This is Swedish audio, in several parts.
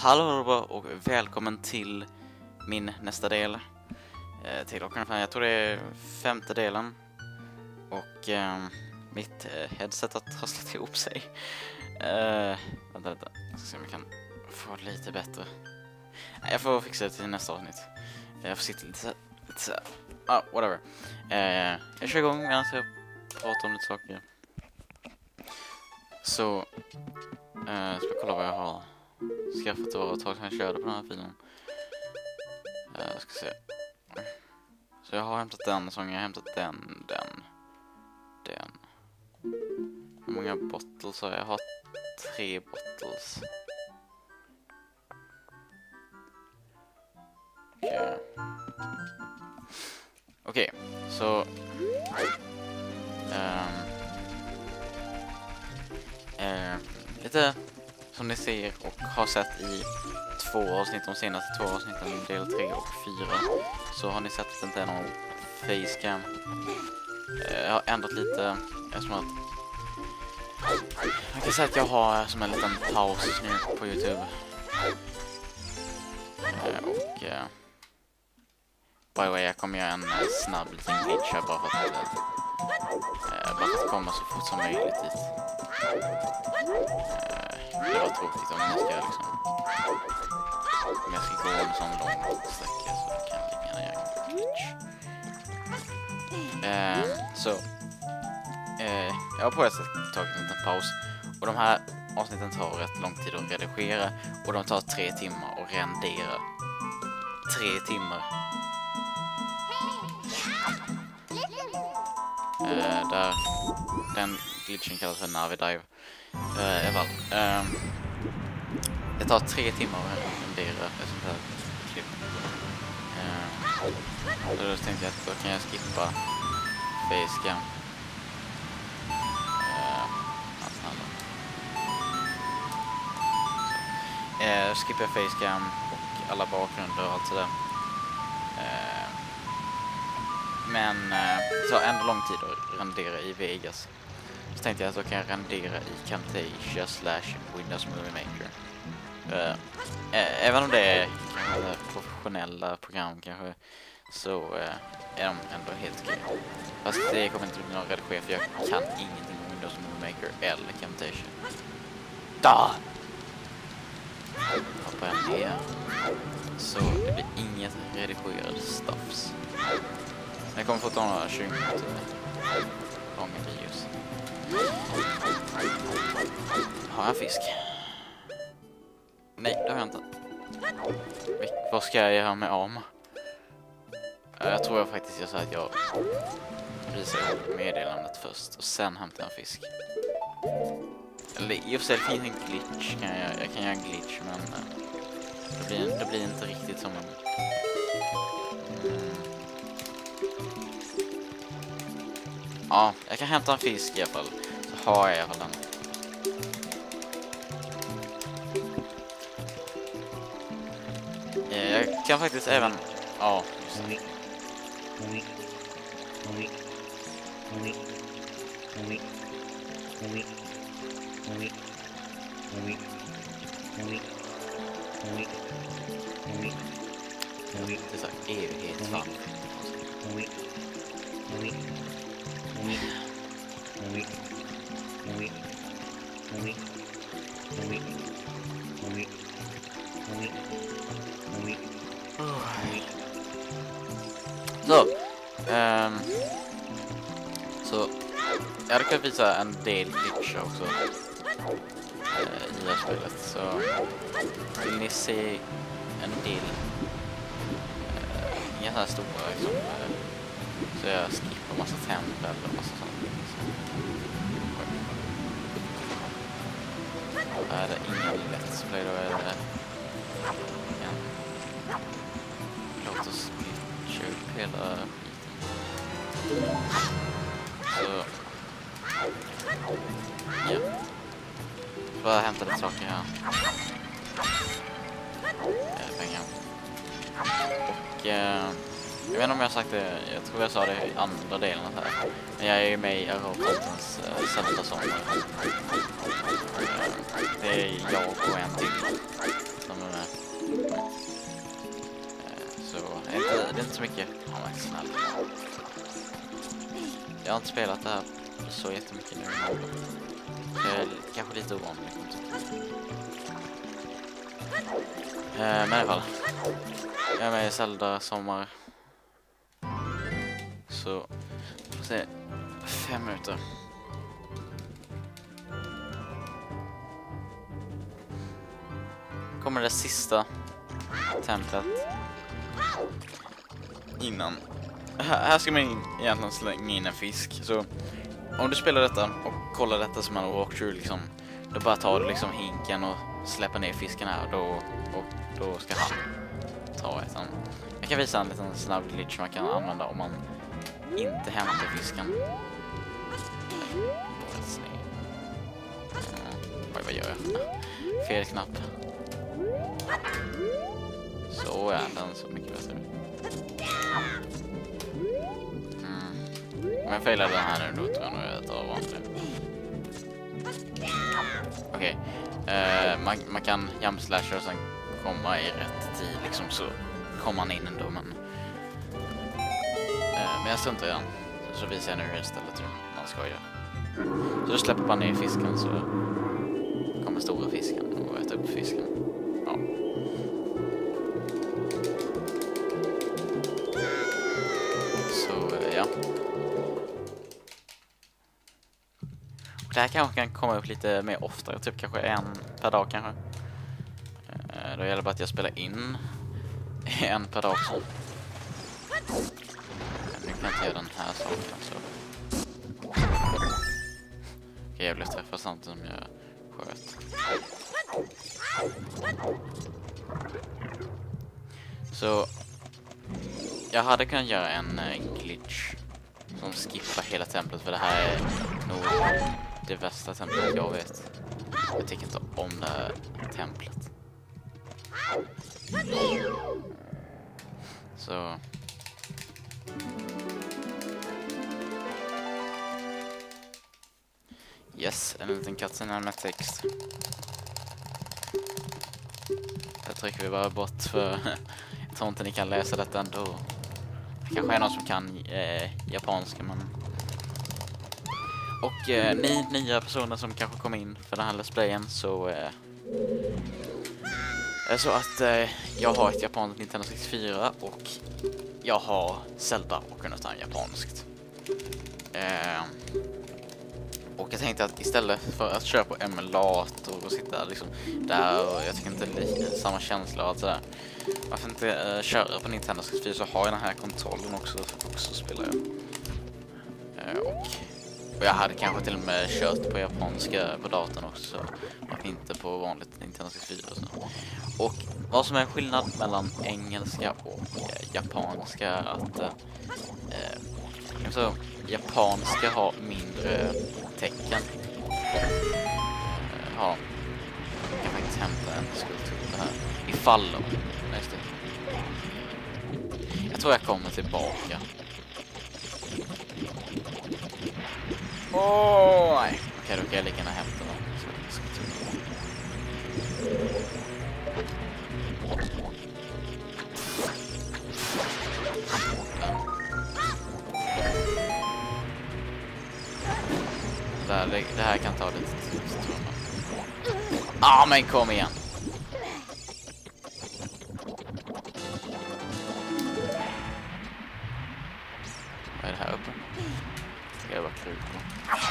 Hallå och välkommen till min nästa del till ungefär, jag tror det är 5:e delen. Och mitt headset har trasslat ihop sig. Vänta, jag ska se om jag kan få det lite bättre. Jag får fixa det till nästa avsnitt. Jag får sitta lite så whatever. Jag kör igång medan jag pratar om lite saker. Så ska jag kolla vad jag har skaffat. Det var ett tag sedan jag körde på den här filen. Jag ska se. Så jag har hämtat den sången, jag har hämtat den. Hur många bottles har jag? Jag har 3 bottles. Okej, så lite som ni ser och har sett i 2 avsnitt, de senaste 2 avsnitten, del 3 och 4, så har ni sett att det inte är någon facecam. Jag har ändrat lite eftersom att jag kan säga att jag har som en liten paus nu på YouTube. Och by the way, jag kommer göra en snabb liten glitch här bara för att komma så fort som möjligt dit. Det var tråkigt om jag ska liksom, om jag ska gå en sån lång sträcka så kan jag lika gärna göra en glitch. Så jag har på ett sätt tagit en liten paus, och de här avsnitten tar rätt lång tid att redigera, och de tar 3 timmar att rendera. 3 timmar. Där den glitchen kallas för Navidive. Det tar 3 timmar att rendera ett sånt här klipp. Så då tänkte jag att då kan jag skippa facecam. Skippar facecam och alla bakgrunder och allt sådär. Men det tar ändå lång tid att rendera i Vegas. Så tänkte jag att då kan jag rendera i Camtasia / Windows Movie Maker. Även om det är professionella program kanske, så är de ändå helt okej. Fast det kommer inte bli någon redigering, för jag kan ingenting om Windows Movie Maker eller Camtasia. Hoppar jag ner. Så det blir inget redigerade stuffs. Jag kommer få ta några 20 minuter långa videos. Har jag fisk? Nej, det har jag inte. Vad ska jag göra med am? Jag tror faktiskt jag sa att jag visar upp meddelandet först och sen hämtar jag en fisk. Eller i och för sig finns en glitch. Jag kan göra en glitch, men det blir inte riktigt som en... Ja, jag kan hämta en fisk i alla fall. Så har jag i alla fall den. Jag kan faktiskt även... Ja, just det. Det är så evighet fan. Så jag hade kunnat visa en del glitch också i det här spelet, så vill ni se en del inga så här stora liksom, så jag skippar massa tempel och massa sånt. Är det ingen let's play, då är det låt oss glitcha upp hela skiten. Så ja, får jag hämta lite saker här. Pengar. Och jag vet inte om jag har sagt det, jag tror jag sa det i andra delen här. Men jag är ju med i Arrow-poddens Zelda-sånger. Det är jag och en till som inte så mycket. Ja, men snäll. Jag har inte spelat det här så jättemycket nu. Jag är kanske lite ovanlig. Men i alla fall. Jag är med i Zelda Sommar. Så får se 5 minuter. Kommer det sista templet innan. Här ska man egentligen slänga in en fisk. Så om du spelar detta och kollar detta som en walkthrough liksom, då bara tar du liksom hinken och släpper ner fisken här och då ska han ta ett. Jag kan visa en liten snabb glitch man kan använda om man inte hämtar fisken. Oj, vad gör jag? Fel knapp. Så är den så mycket bättre. Om jag failar den här nu, då tror jag nog att det var vanligt. Okej. Man kan jumpslasha och sen komma i rätt tid liksom, så kommer man in ändå, men jag struntar i den. Så visar jag nu istället hur man ska göra. Så då släpper man ner fisken, så kommer stora fisken och äter upp fisken. Ja. Så ja. Och det här kanske kan komma upp lite mer oftare, typ kanske en per dag kanske. Då gäller det bara att jag spelar in en per dag. Så. Nu kan jag inte göra den här saken så. Okej, jag blev träffad samtidigt som jag sköt. Så jag hade kunnat göra en glitch som skippar hela templet, för det här är nog det värsta templet jag vet. Jag tycker inte om det här templet. Så yes, en liten cutscene med text. Jag trycker vi bara bort, för jag tror inte ni kan läsa detta ändå. Det kanske är någon som kan japanska, men... Och ni nya personer som kanske kommer in för den här Let's Playen, så så att jag har ett japanskt Nintendo 64 och jag har Zelda och nästan japanskt. Och jag tänkte att istället för att köra på emulator och sitta liksom där, och jag tycker inte det är samma känsla och allt sådär. Varför inte köra på Nintendo 64, så har jag den här kontrollen också spelar jag. Och jag hade kanske till och med kört på japanska på datorn också, varför inte på vanligt Nintendo 64 och så. Och vad som är skillnad mellan engelska och japanska är att så japanska har mindre tecken. Ja, jag kan faktiskt hämta en skulptur här ifall nästa. Jag tror jag kommer tillbaka. Nej. Okej, då kan jag lika gärna hämta den. Det här kan ta lite tid, tror jag. Men kom igen. Vad är det här uppe? Ska jag bara kruta på?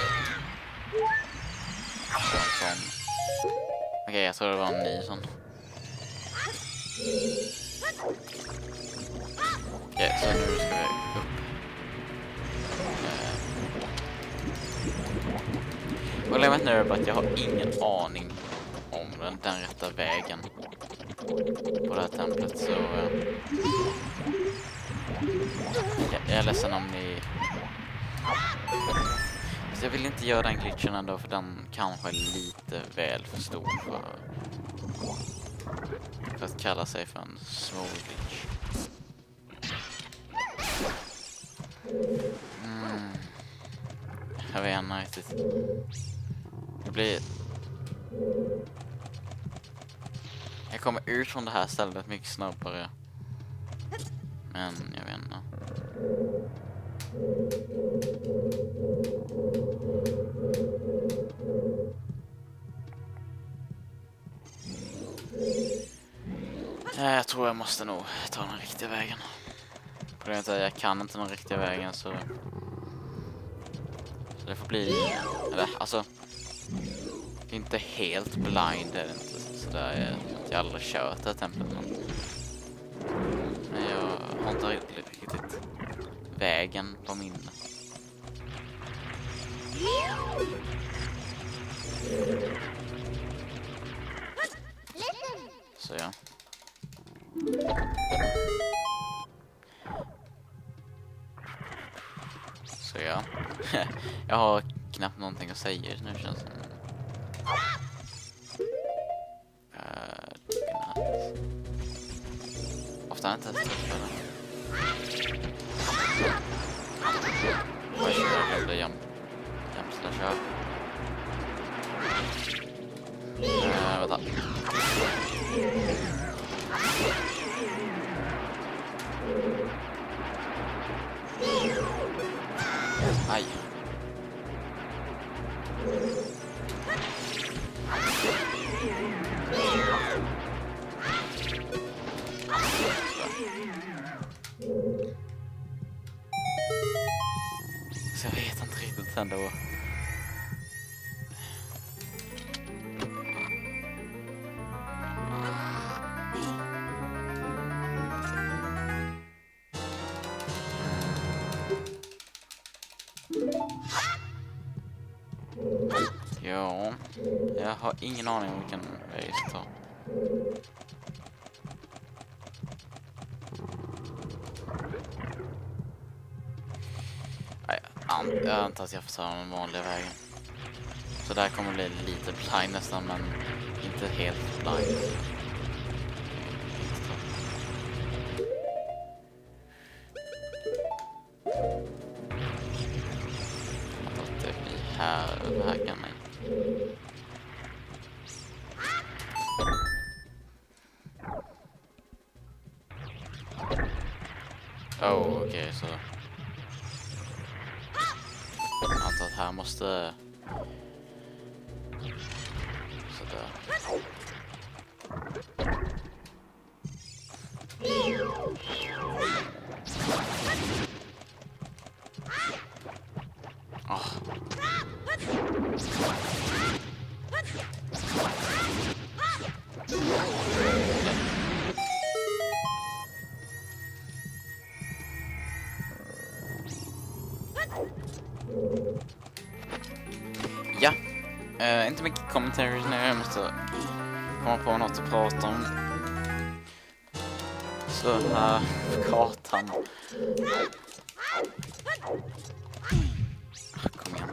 Okej, jag tror det var en ny sån. Okej, så nu ska vi upp. Och jag vet nu att jag har ingen aning om den rätta vägen på det här templet, så jag är ledsen om ni... Så jag vill inte göra den glitchen ändå, för den kanske är lite väl för stor för att kalla sig för en small glitch. Jag vet inte riktigt. Det blir... Jag kommer ut från det här stället mycket snabbare. Men jag vet inte. Jag tror jag måste nog ta den riktiga vägen. Problemet är att jag kan inte den riktiga vägen, så det får bli... Eller, alltså... Inte helt blind är det inte. Så där jag aldrig kört det här templet. Men jag har inte riktigt vägen på min. Så ja. Så ja. Jag har knappt någonting att säga nu, känns det. Ofta inte ens träffar den. Vad kör jag? Det är jämsta kör. Vänta. Aj. Så jag vet inte riktigt ändå. Ja, jag har ingen aning om vilken väg jag ska ta. Jag antar att jag får ta den vanliga vägen. Så där kommer det bli lite blind nästan, men inte helt blind. Jag antar att det blir här kan man. Okej, så jag antar att här måste sådär. Ja, inte mycket commentaries nu. Jag måste komma på något att prata om. Så här, kartan. Kom igen.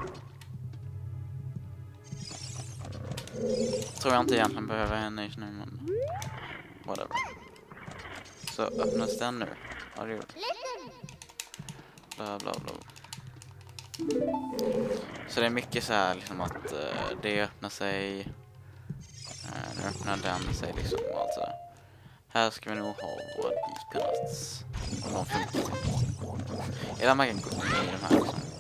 Tror jag inte egentligen behöver en ny nu, men whatever. Så öppnas den nu. Ja, det gjorde. Bla bla bla. Så det är mycket så här liksom att det öppnar sig, nu öppnar den sig liksom, alltså. Här ska vi nog ha våra beacons. Om de funkar. Eller man kan gå in i de här liksom.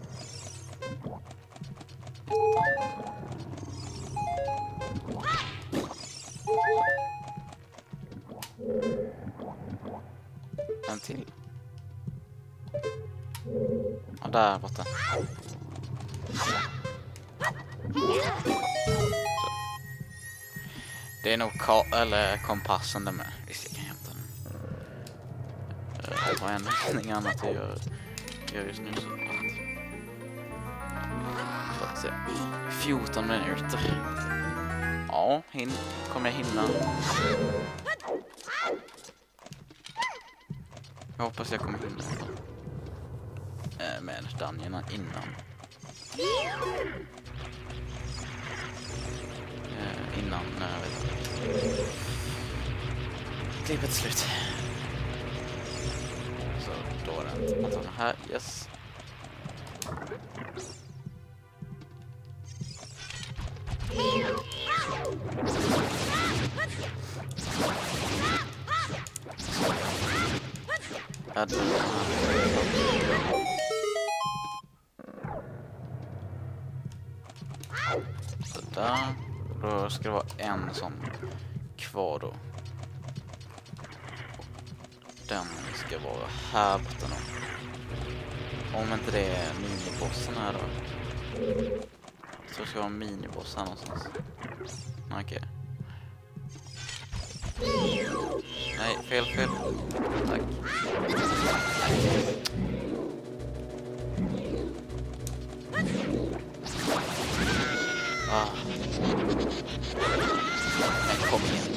En till. Ja, där borta. Så. Det är nog kompassen där med. Visst, jag kan hämta den. Jag har ändå ingenting annat att göra just nu. Så att se. 14 minuter. Ja, kommer jag hinna. Jag hoppas jag kommer hinna. Med dungeonen innan. Innan klippet slut. Så då är det inte att här, yes. Adda. Så där. Då ska det vara en sån kvar då. Den ska vara här borta nu. Om inte det är minibossen här då. Så ska vara en miniboss här någonstans. Okej. Nej, fel. Tack. Ah. Men kom igen.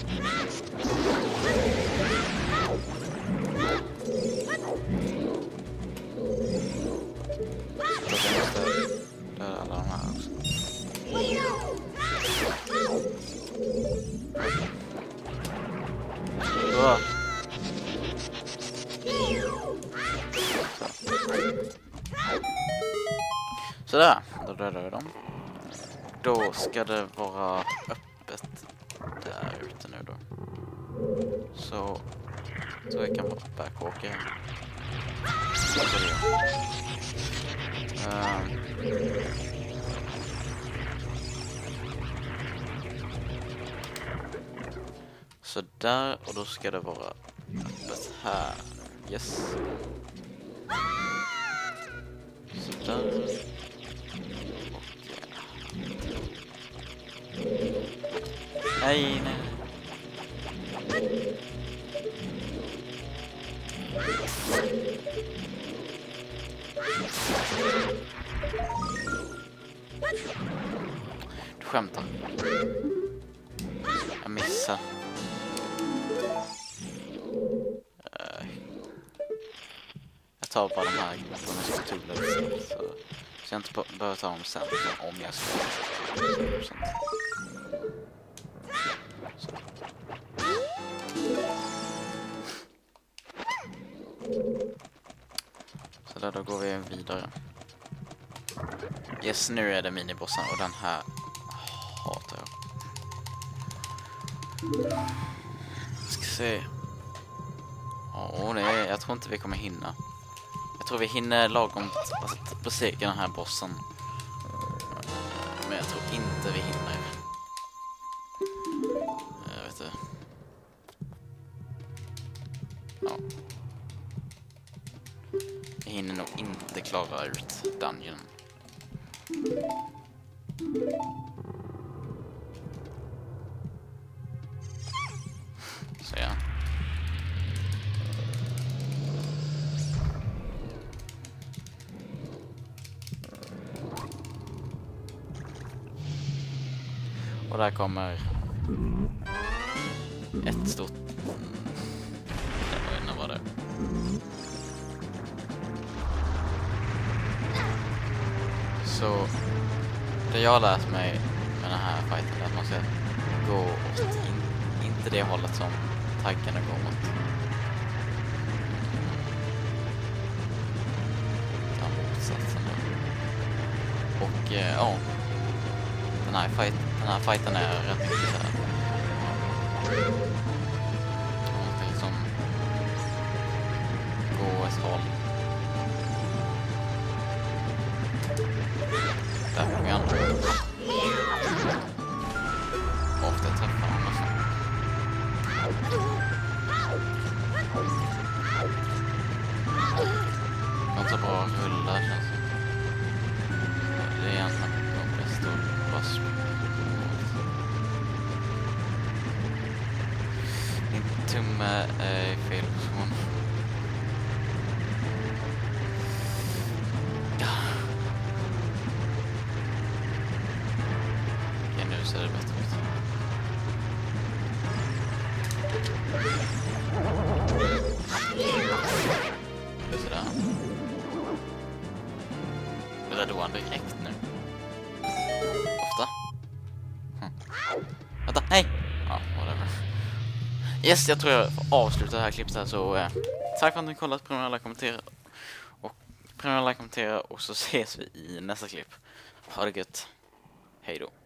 Jag måste döda alla de här också. Sådär, då dödar vi dem. Då ska det vara öppet där ute nu då. Så jag kan vara backwalker här. Så där, och då ska det vara öppet här. Yes. Så där. Och nej. 'Du skämtar. Jag missar. Jag tar bara de här så jag inte behöver ta dem sen om jag ska. Så där, då går vi vidare. Yes, nu är det minibossen och den här hatar jag. Ska se. Jag tror inte vi kommer hinna. Jag tror vi hinner lagom att besegra den här bossen. Men jag tror inte vi hinner. Jag vet inte. Ja. Vi hinner nog inte klara ut dungeon. Så ja. Och där kommer ett stort... Jag vet inte vad det är. Så det jag har lärt mig med den här fighten är att man ska gå åt inte det hållet som taggarna går mot. Ta motsatsen. Och ja, den här fighten är rätt mycket så här. Man måste liksom gå ett håll. Där får vi andra. Ofta träffar man också. Kan så bra rulla känns det. Det är egentligen de bästa boss. Min tumme är fel position. Okej, nu ser det bättre ut. Det är sådär. Räddar han direkt nu? Ofta? Vänta, nej! Ja, whatever. Yes, jag tror jag får avsluta det här klippet här, så tack för att ni kollat, prenumerera, kommentera och så ses vi i nästa klipp. Ha det gött. Hej då.